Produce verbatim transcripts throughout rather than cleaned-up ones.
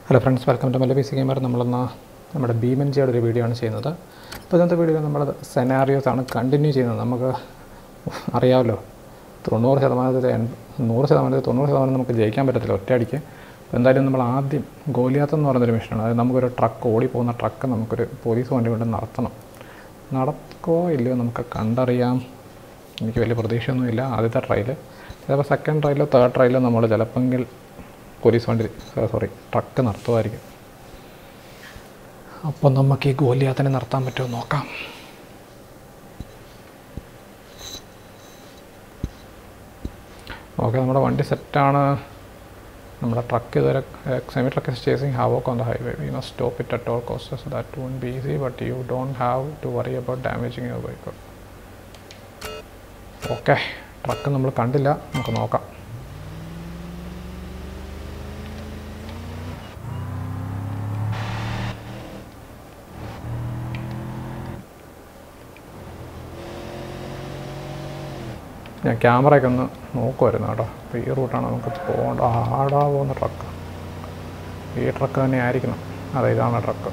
Hello friends, welcome to Mallu P C Gamer. We will do Beamng Drive video. So, in this video, we will scenarios continue. We will know ninety percent, one hundred percent, ninety percent, we can jump. എന്തായാലും നമ്മൾ ആദ്യം ഗോലിയാത്ത് എന്ന് പറയുന്നൊരു മിഷനാണ്. അതായത് നമുക്കൊരു truck ഓടിപ്പോകുന്ന truck നമുക്കൊരു പോലീസ് വണ്ടി കൊണ്ട് നടത്തണം. നടക്കോ ഇല്ലയോ നമുക്ക് കണ്ടറിയാം. എനിക്ക് വലിയ പ്രതീക്ഷയൊന്നുമില്ല ആദ്യത്തെ ട്രയൽ. ചിലപ്പോൾ സെക്കൻഡ് ട്രയലോ തേർഡ് ട്രയലോ നമ്മൾ ചിലപ്പോൾ പോലീസ് വണ്ടി സോറി ട്രക്ക് നടത്തുമായിരിക്കും. അപ്പോൾ നമുക്ക് ഈ ഗോലിയാത്തിനെ നടത്താൻ പറ്റുമോ നോക്കാം. ഓക്കെ, നമ്മുടെ വണ്ടി സെറ്റാണ്. നമ്മുടെ ട്രക്ക് ഇതുവരെ semi truck is chasing havoc on the highway. We must stop it at all costs. That won't be easy, but you don't have to worry about damaging your vehicle. Okay, truck നമ്മൾ കണ്ടില്ല, നമുക്ക് നോക്കാം. ഞാൻ ക്യാമറയൊക്കെ ഒന്ന് നോക്കുമായിരുന്നു കേട്ടോ. അപ്പോൾ ഈ റൂട്ടാണ് നമുക്ക് പോകേണ്ട. ആടാ പോകുന്ന ട്രക്ക് ഈ ട്രക്ക് തന്നെ ആയിരിക്കണം. അതെ, ഇതാണ് ട്രക്ക്.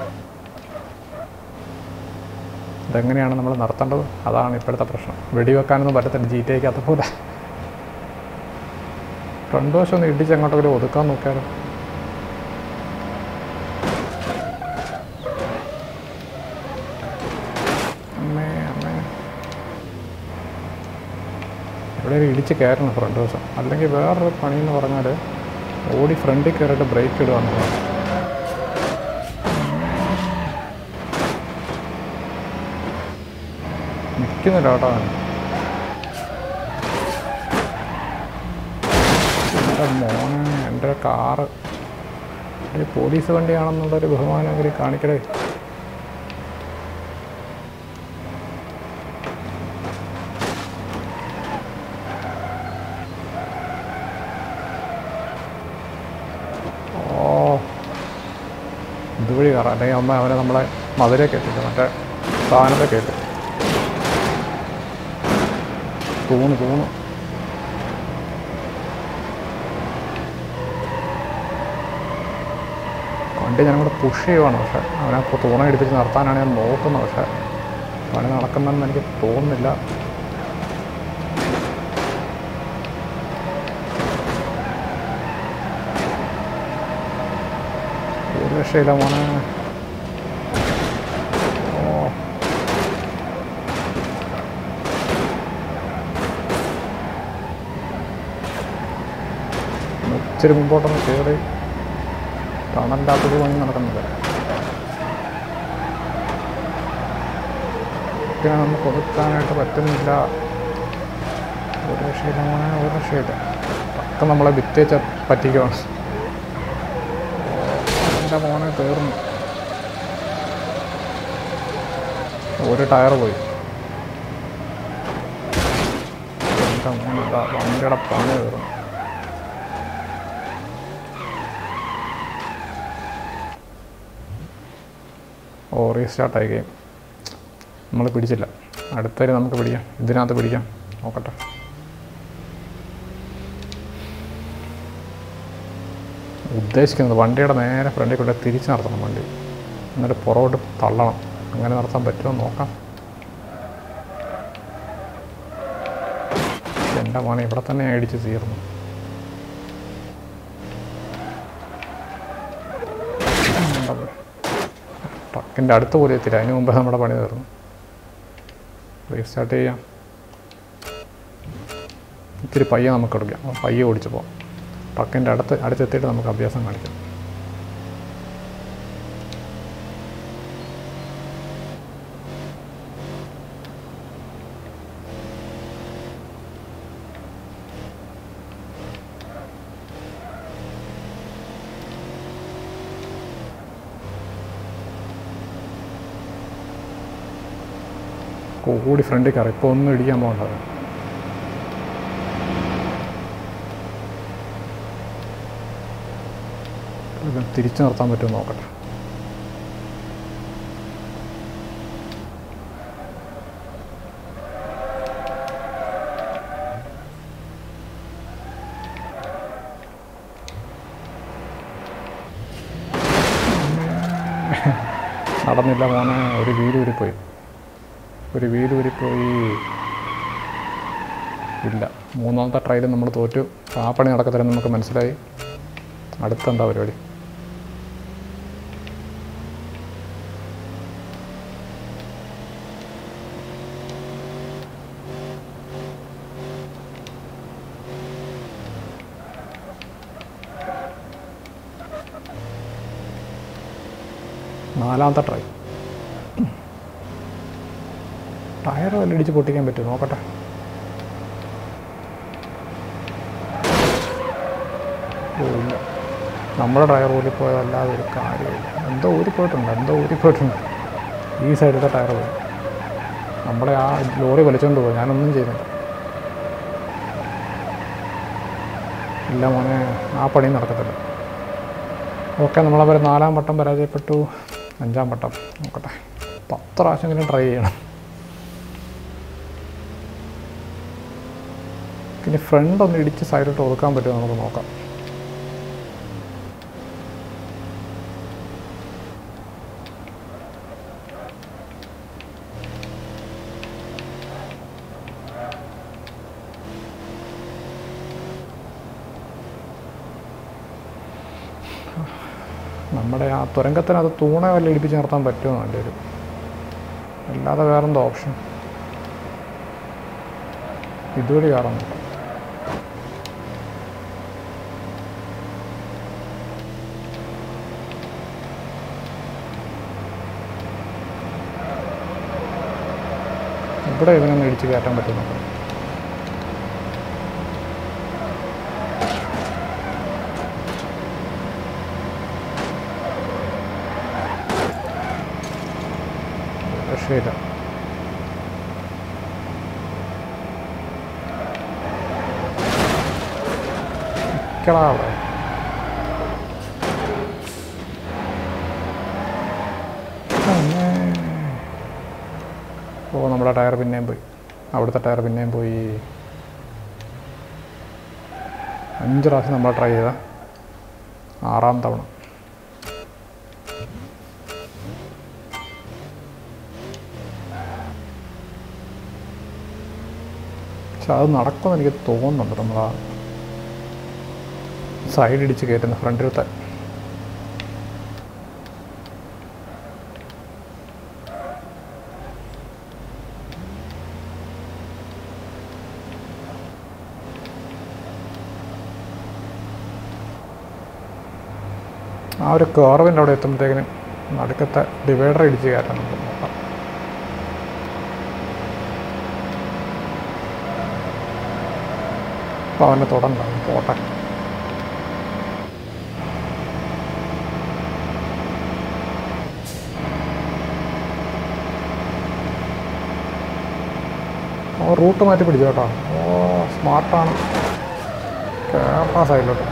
ഇതെങ്ങനെയാണ് നമ്മൾ നടത്തേണ്ടത്? അതാണ് ഇപ്പോഴത്തെ പ്രശ്നം. വെടിവെക്കാനൊന്നും പറ്റത്തില്ല ജി ടി ഐക്കകത്ത് പോലെ. ഫ്രണ്ട് വശം ഒന്ന് ഇടിച്ച് അങ്ങോട്ടൊക്കെ ഒതുക്കാൻ നോക്കിയാലും. അമ്മേ അമ്മേ, ഇവിടെ ഇടിച്ച് കയറണം ഫ്രണ്ട് വശം. അല്ലെങ്കിൽ വേറൊരു പണിയെന്ന് പറഞ്ഞാൽ ഓടി ഫ്രണ്ടിൽ കയറിയിട്ട് ബ്രേക്ക് ഇടുക എന്നുള്ളത്. നിൽക്കുന്നില്ല കേട്ടോ. എൻ്റെ മോനെ, എൻ്റെ കാറ് ഒരു പോലീസ് വണ്ടിയാണെന്നുള്ളൊരു ബഹുമാനമെങ്കിലും കാണിക്കടേ. ഇതുവഴി കയറാം, അല്ലെങ്കിൽ അമ്മ അവനെ നമ്മളെ മധുര കയറ്റിട്ട് മറ്റേ സാധനത്തെ കയറ്റും. തൂണ് തൂണ് വണ്ടി ഞാനിവിടെ പുഷ് ചെയ്യുവാണ്. പക്ഷേ അവനെ ഇപ്പോൾ തൂണ ഇടിപ്പിച്ച് നിർത്താനാണ് ഞാൻ നോക്കുന്നത്. പക്ഷേ പണി നടക്കുന്നതെന്ന് എനിക്ക് തോന്നുന്നില്ല. ഒരു രക്ഷയില്ല മോനെ. ഓ, ഇച്ചിരി മുമ്പോട്ടൊന്ന് കയറി തണലില്ലാത്തൊരു പണി നടക്കുന്നില്ല. പിന്നെ നമുക്ക് ഒതുക്കാനായിട്ട് പറ്റുന്നില്ല. ഒരു രക്ഷയില്ല മോനെ, ഒരു രക്ഷയില്ല. ഒക്കെ നമ്മളെ വിറ്റേച്ച പറ്റിക്കുവാണ്. എൻ്റെ മോനെ കയറുന്നു. ഒരു ടയർ പോയി. എൻ്റെ മോനെ വണ്ടിയുടെ പണി കയറുന്നു. ഓ, റീസ്റ്റാർട്ടായി ഗെയിം. നമ്മൾ പിടിച്ചില്ല. അടുത്തൊരു നമുക്ക് പിടിക്കാം. ഇതിനകത്ത് പിടിക്കാം. നോക്കട്ടെ. ഉദ്ദേശിക്കുന്നത് വണ്ടിയുടെ നേരെ ഫ്രണ്ടിൽ കൂടെ തിരിച്ച് നടത്തണം വണ്ടി. എന്നിട്ട് പുറകോട്ട് തള്ളണം. അങ്ങനെ നടത്താൻ പറ്റുമോ നോക്കാം. എൻ്റെ മോനെ ഇവിടെ തന്നെ അടിച്ച് തീർന്നു. ട്രക്കിൻ്റെ അടുത്ത് പോലും എത്തില്ല. അതിന് മുമ്പ് നമ്മുടെ പണി തീർന്നു. റീസ്റ്റാർട്ട് ചെയ്യാം. ഇത്തിരി പയ്യെ നമുക്ക് എടുക്കാം. പയ്യെ ഓടിച്ച് പോകാം. ട്രക്കിൻ്റെ അടുത്ത് അടുത്തെത്തിയിട്ട് നമുക്ക് അഭ്യാസം കാണിക്കാം. കൂടി ഫ്രണ്ടിൽ കയറി. ഇപ്പോൾ ഒന്നും ഇടിക്കാൻ പോകണ്ടത്. ഇത് തിരിച്ചു നിർത്താൻ പറ്റുമോ നോക്കട്ടെ. നടന്നില്ല മോനെ. ഒരു വീലൂരിപ്പോയി, ഒരു വീലൂരിപ്പോയി. ഇല്ല, മൂന്നാമത്തെ ട്രയൽ നമ്മൾ തോറ്റു. ആ പണി നടക്കത്തില്ലെന്ന് നമുക്ക് മനസ്സിലായി. അടുത്തെന്താ പരിപാടി? നാലാമത്തെ ട്രൈ. ടയർ വല്ല ഇടിച്ച് പൊട്ടിക്കാൻ പറ്റുമോ നോക്കട്ടെ. ഇല്ല, നമ്മുടെ ടയർ ഊരിപ്പോയതല്ലാതെ ഒരു കാര്യമില്ല. എന്തോ ഊരിപ്പോയിട്ടുണ്ട്, എന്തോ ഊരിപ്പോയിട്ടുണ്ട്. ഈ സൈഡിലത്തെ ടയർ പോയി. നമ്മളെ ആ ലോറി വലിച്ചുകൊണ്ട് പോയി. ഞാനൊന്നും ചെയ്യുന്നില്ല. ഇല്ല മോനെ, ആ പണി നടക്കത്തില്ല. ഓക്കെ, നമ്മളവർ നാലാം വട്ടം പരാജയപ്പെട്ടു. അഞ്ചാം വട്ടം നോക്കട്ടെ. പത്ത് പ്രാവശ്യമെങ്കിലും ട്രൈ ചെയ്യണം. ഇനി ഫ്രണ്ട് ഒന്ന് ഇടിച്ച് സൈഡിലോട്ട് ഒതുക്കാൻ പറ്റുമോ നമുക്ക് നോക്കാം. നമ്മുടെ ആ തുരങ്കത്തിനത് തൂണ വല്ല ഇടിപ്പിച്ച് നിർത്താൻ പറ്റുമോ എൻ്റെ ഒരു, അല്ലാതെ വേറെന്തോ ഓപ്ഷൻ? ഇതുവഴി കയറുന്നുണ്ട്. ഇവിടെ ഇവനൊന്ന് ഇടിച്ച് കയറ്റാൻ പറ്റുന്നുണ്ട്. രക്ഷയില്ല. നിൽക്കടാ അവിടെ. ഓ, നമ്മുടെ ടയർ പിന്നെയും പോയി. അവിടുത്തെ ടയർ പിന്നെയും പോയി. അഞ്ച് പ്രാവശ്യം നമ്മൾ ട്രൈ ചെയ്ത ആറാം തവണ. പക്ഷെ അത് നടക്കുമെന്ന് എനിക്ക് തോന്നുന്നുണ്ട്. നമ്മൾ ആ സൈഡ് ഇടിച്ച് കയറ്റുന്ന ഫ്രണ്ടിലത്തെ. ആ ഒരു കർവിൻ്റെ അവിടെ എത്തുമ്പോഴത്തേക്കിന് നടുക്കത്തെ ഡിവൈഡർ ഇടിച്ച് കയറ്റാൻ നമുക്ക് നോക്കാം. അപ്പോൾ അവനെ തുടണ്ട, പോട്ടെ. ഓ, റൂട്ട് മാറ്റി പിടിച്ചു കേട്ടോ. ഓ, സ്മാർട്ടാണ്. കേരള സൈഡിലോട്ട്.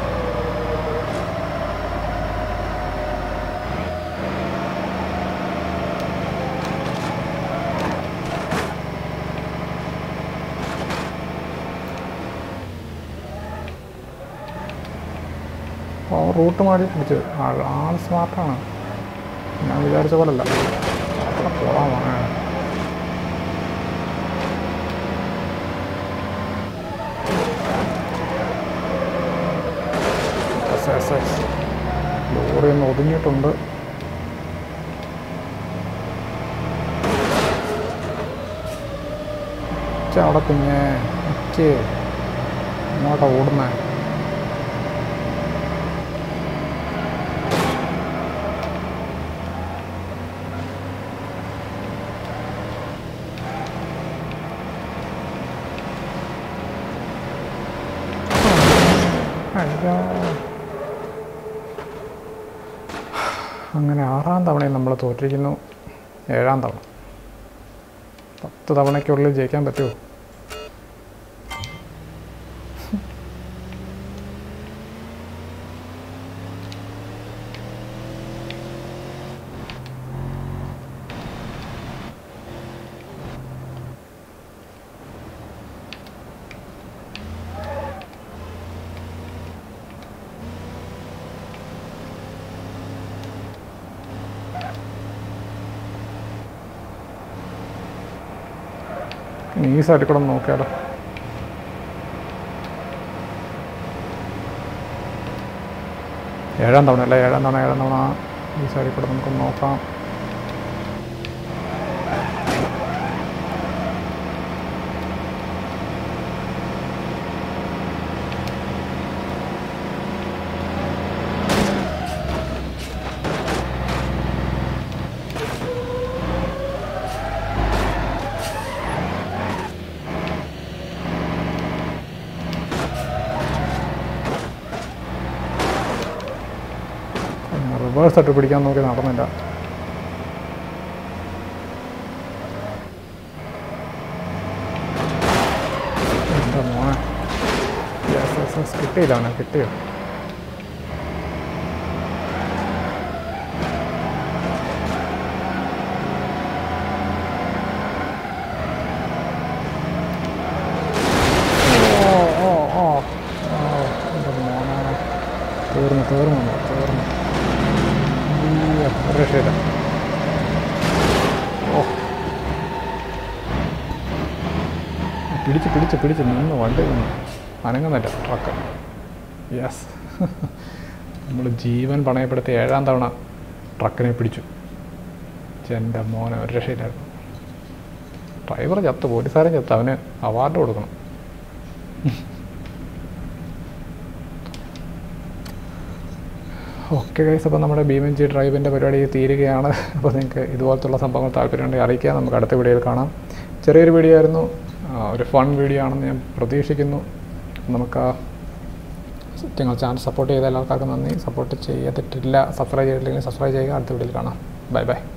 ഓ, റൂട്ട് മാറ്റി പിടിച്ചത്. ആൾ ആൾ സ്മാർട്ടാണ്. ഞാൻ വിചാരിച്ച പോലല്ല. പോകാൻ വേണേ. ലോറി ഒന്ന് ഒതുങ്ങിയിട്ടുണ്ട്. അവിടെ പിന്നെ ഉച്ചേ ഇങ്ങോട്ടാ ഓടുന്നേ. അങ്ങനെ ആറാം തവണയും നമ്മൾ തോറ്റിരിക്കുന്നു. ഏഴാം തവണ. പത്ത് തവണയ്ക്കുള്ളിൽ ജയിക്കാൻ പറ്റുമോ? ഇനി ഈ സൈഡിൽ കൂടെ ഒന്ന് നോക്കിയാലോ. ഏഴാം തവണ അല്ലേ? ഏഴാം തവണ ഏഴാം തവണ ഈ സൈഡിൽ കൂടെ നമുക്കൊന്ന് നോക്കാം. റിവേഴ്സ് ആയിട്ട് പിടിക്കാൻ നോക്കി നടന്നില്ല. എന്താ മോനെ, യെസ് യെസ് യെസ് കിട്ടിയില്ല അവനെ, കിട്ടിയോ? ഓ ഓ ഓ എന്താ മോനെ, തീർന്നു തീർന്നു തീർന്നു. ഒരു രക്ഷയില്ല. ഓ പിടിച്ച് പിടിച്ച് പിടിച്ച് നിന്ന് വണ്ടി നിന്ന് അനങ്ങുന്നില്ല ട്രക്ക്. യെസ്, നമ്മൾ ജീവൻ പണയപ്പെടുത്തി ഏഴാം തവണ ട്രക്കിനെ പിടിച്ചു. എൻ്റെ മോനെ ഒരു രക്ഷയില്ലായിരുന്നു. ഡ്രൈവർ ചത്ത്, പോലീസുകാരൻ ചത്ത്, അവന് അവാർഡ് കൊടുക്കണം. ഓക്കെ ഗൈസ്, അപ്പോൾ നമ്മുടെ ബീമെങ് ഡ്രൈവിൻ്റെ പരിപാടി തീരുകയാണ്. അപ്പോൾ നിങ്ങൾക്ക് ഇതുപോലത്തുള്ള സംഭവങ്ങൾ താല്പര്യമുണ്ടെങ്കിൽ അറിയിക്കുക. നമുക്ക് അടുത്ത വീഡിയോയിൽ കാണാം. ചെറിയൊരു വീഡിയോ ആയിരുന്നു, ഒരു ഫൺ വീഡിയോ ആണെന്ന് ഞാൻ പ്രതീക്ഷിക്കുന്നു. നമുക്ക് ഞങ്ങൾ ചാനൽ സപ്പോർട്ട് ചെയ്ത എല്ലാവർക്കും നന്ദി. സപ്പോർട്ട് ചെയ്തിട്ടില്ല, സബ്സ്ക്രൈബ് ചെയ്തിട്ടില്ലെങ്കിൽ സബ്സ്ക്രൈബ് ചെയ്യുക. അടുത്ത വീഡിയോയിൽ കാണാം. Bye by.